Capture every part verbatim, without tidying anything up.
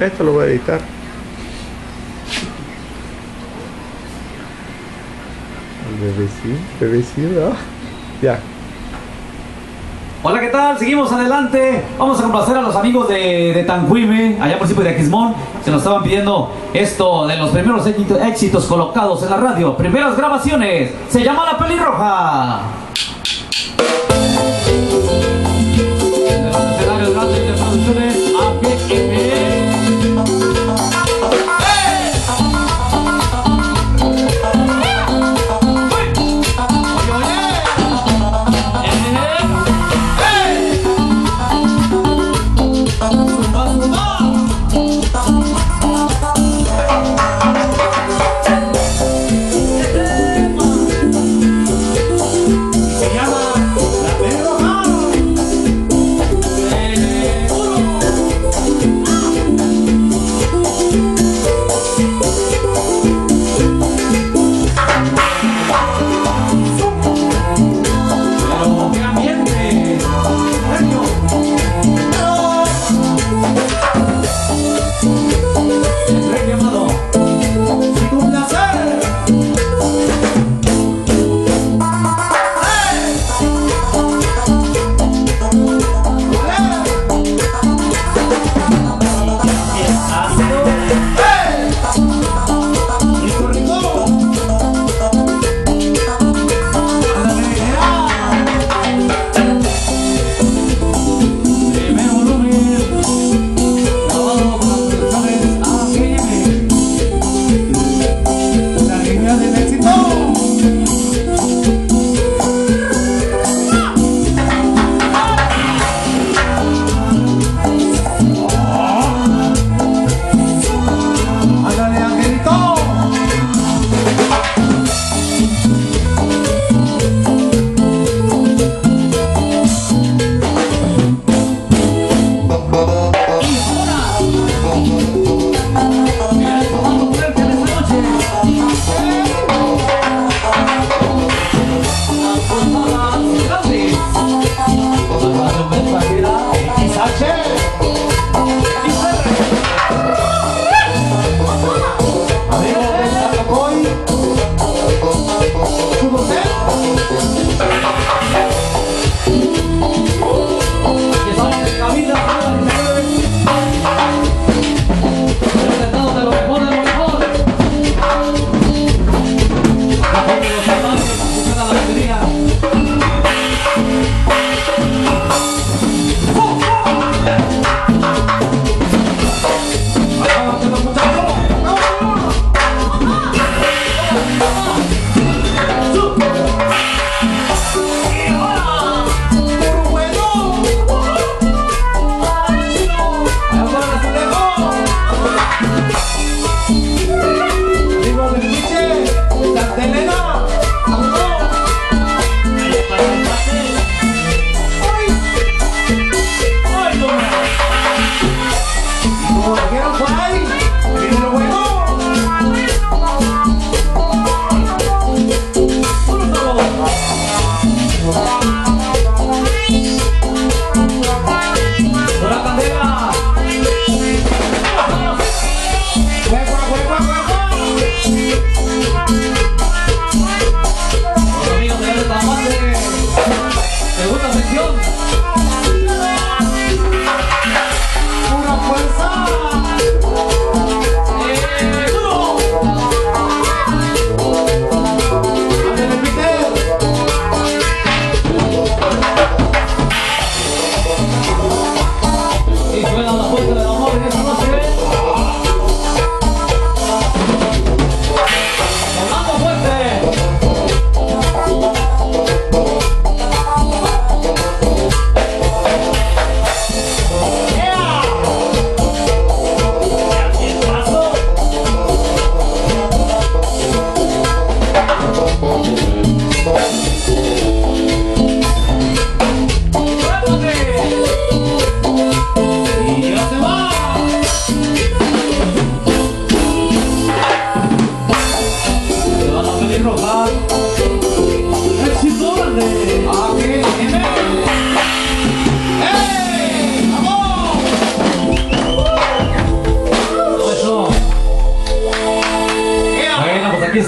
Esto lo voy a editar. Bebecito, bebecito, ¿no? Ya. Hola, ¿qué tal? Seguimos adelante. Vamos a complacer a los amigos de, de Tanquime, allá por Cipo de Aquismón. Se nos estaban pidiendo esto de los primeros éxitos, éxitos colocados en la radio. Primeras grabaciones. Se llama La Pelirroja. De los escenarios grandes de producciones A G M.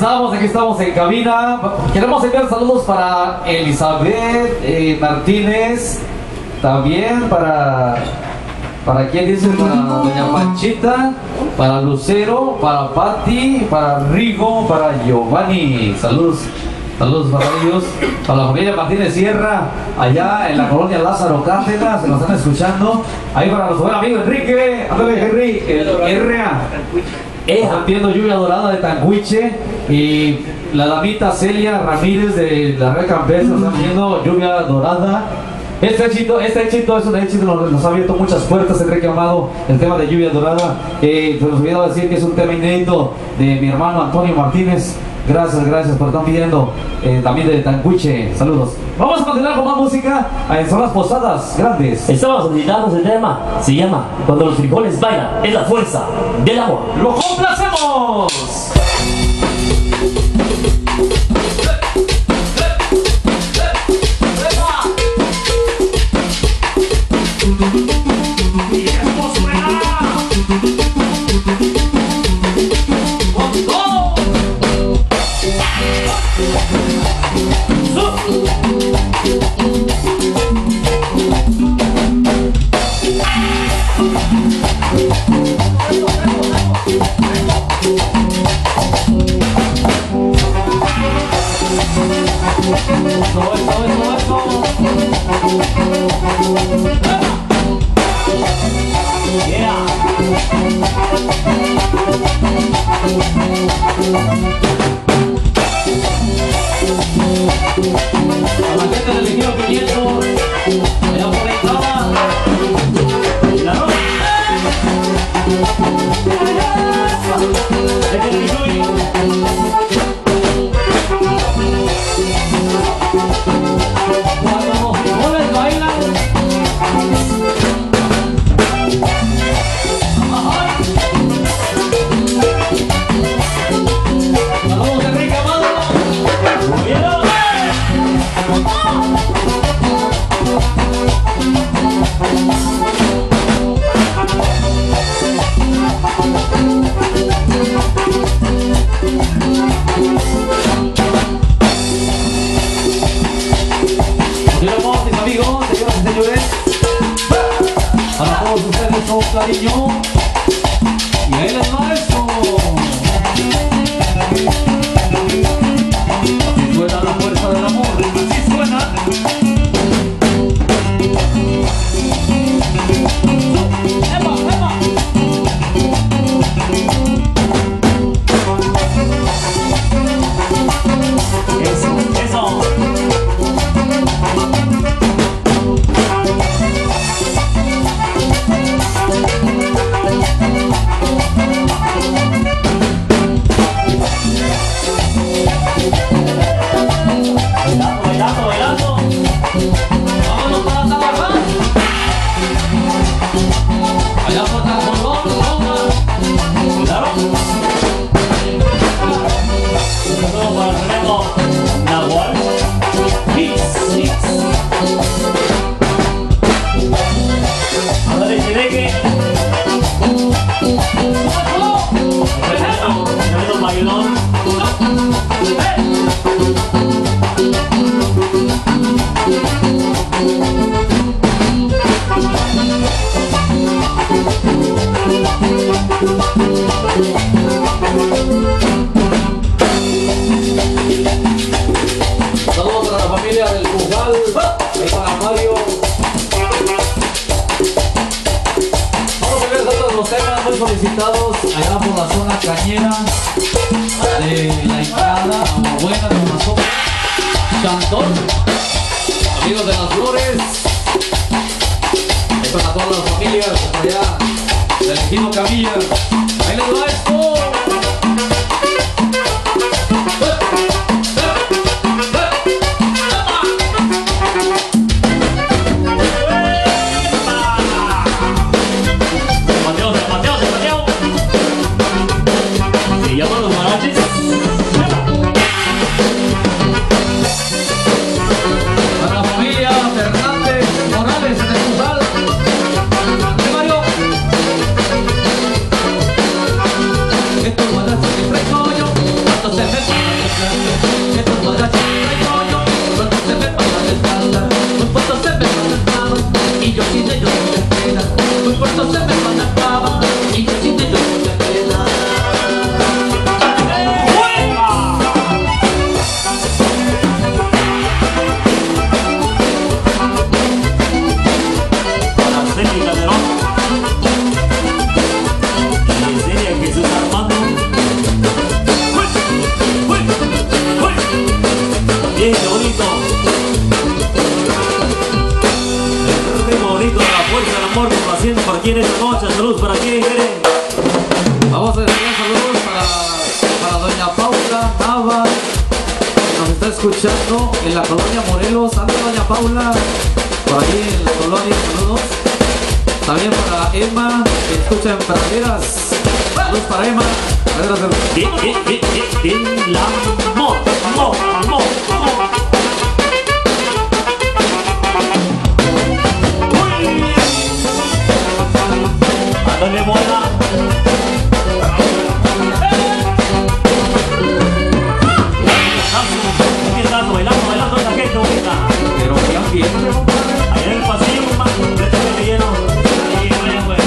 estamos, aquí estamos en cabina. Queremos enviar saludos para Elizabeth eh, Martínez, también para, para quién dice, para doña Panchita, para Lucero, para Patti, para Rigo, para Giovanni. Saludos, saludos para ellos, para la familia Martínez Sierra, allá en la colonia Lázaro Cárdenas, se nos están escuchando. Ahí para nuestro buen amigo Enrique, ándale Henry, el R A. Están viendo Lluvia Dorada de Tancuiche, y la damita Celia Ramírez de la Red Campestre están viendo Lluvia Dorada. Este éxito, este éxito es un éxito, nos, nos ha abierto muchas puertas, Enrique Amado, el tema de Lluvia Dorada. Eh, se nos olvidó decir que es un tema inédito de mi hermano Antonio Martínez. Gracias, gracias por estar pidiendo, eh, también de Tancuiche. Saludos. Vamos a continuar con más música en zonas posadas grandes. Estamos solicitando ese tema, se llama Cuando los frijoles bailan, es la fuerza del amor. ¡Lo complacemos! A la gente del equipo quinientos, allá por ahí estaba la noche. Cuando los frijoles bailan, saludos Enrique Amado. Continuamos, mis amigos, señoras y señores. Para todos ustedes con cariño. Y ahí les va esto. Así suena la fuerza del amor. Así suena. ¡Epa, epa! Eso, eso. Bailando, bailando, bailando. Vámonos para Tabaján. Allá por Tacolón, Roma. Claro. Un saludo para el tremendo Nahual. Mix, mix. Ándale, Chedeque. Tremendo bailón. Saludos para la familia del Jugal. Ahí para Mario. Vamos a ver otros los temas muy solicitados allá por la zona cañera de la entrada a Buena de Mazón. Cantón. Amigos de las Flores. Ahí para todas las familias por allá del Ejido Camilla. Ahí les va esto. Mateo, Mateo, Mateo. Se llaman los mariachis. Para la familia Fernández Morales en el Cruzal. ¿Qué Mario? Estos guardazos que traigo yo, ¿cuántos se meten? complaciendo para quién esta noche. Saludos para quién, Jere. Vamos a enviar saludos para, para doña Paula Nava, que nos está escuchando en la colonia Morelos. Anda doña Paula, por allí en la colonia, saludos. También para Emma, que escucha en Praderas. Saludos para Emma. Praderas del... Bien, bien, bien, bien, bien, la amor, amor, amor, amor. Ándale, buena. Bailando, bailando, bailando esa gente bonita. Pero qué ambiente. Allá en el pasillo, más completamente lleno. Ahí, güey, güey.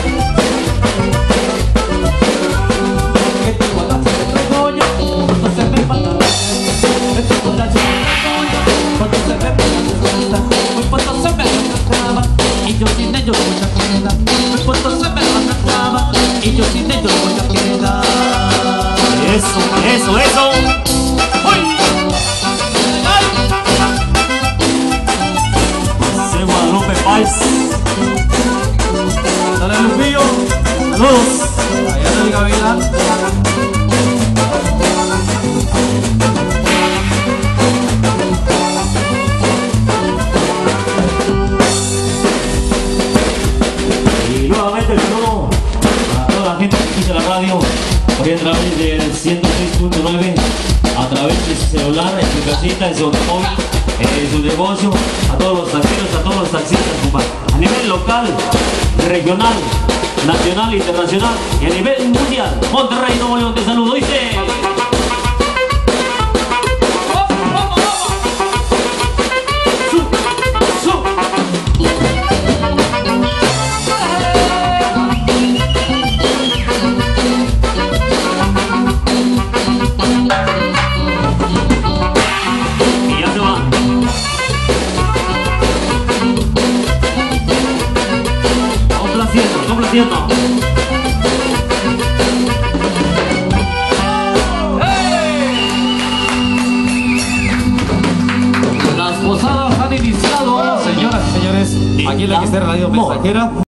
Que te guardaste de tu rollo, cuando se me mata. Que te guardaste de tu rollo, cuando se me mata. Muy cuando se me maltrataba, y yo sin ellos voy a quedar. Muy cuando se me maltrataba, y yo sin ellos voy a quedar. Eso, eso, eso. ¡Uy! Ese Guadalupe Paz. Dale, Lupillo. Saludos. Allá en el Gavilán. Y nuevamente el saludo a toda la gente que escucha la radio por ahí a través del ciento seis punto nueve, a través de su celular, en su casita, en su automóvil, en su negocio, a todos los taxistas, a todos los taxistas, compa. A nivel local, regional, nacional, internacional y a nivel mundial. Monterrey, Nuevo León, te saludo, dice. Complaciendo. Las posadas han iniciado, señoras y señores, aquí en la Mister Radio Mensajera.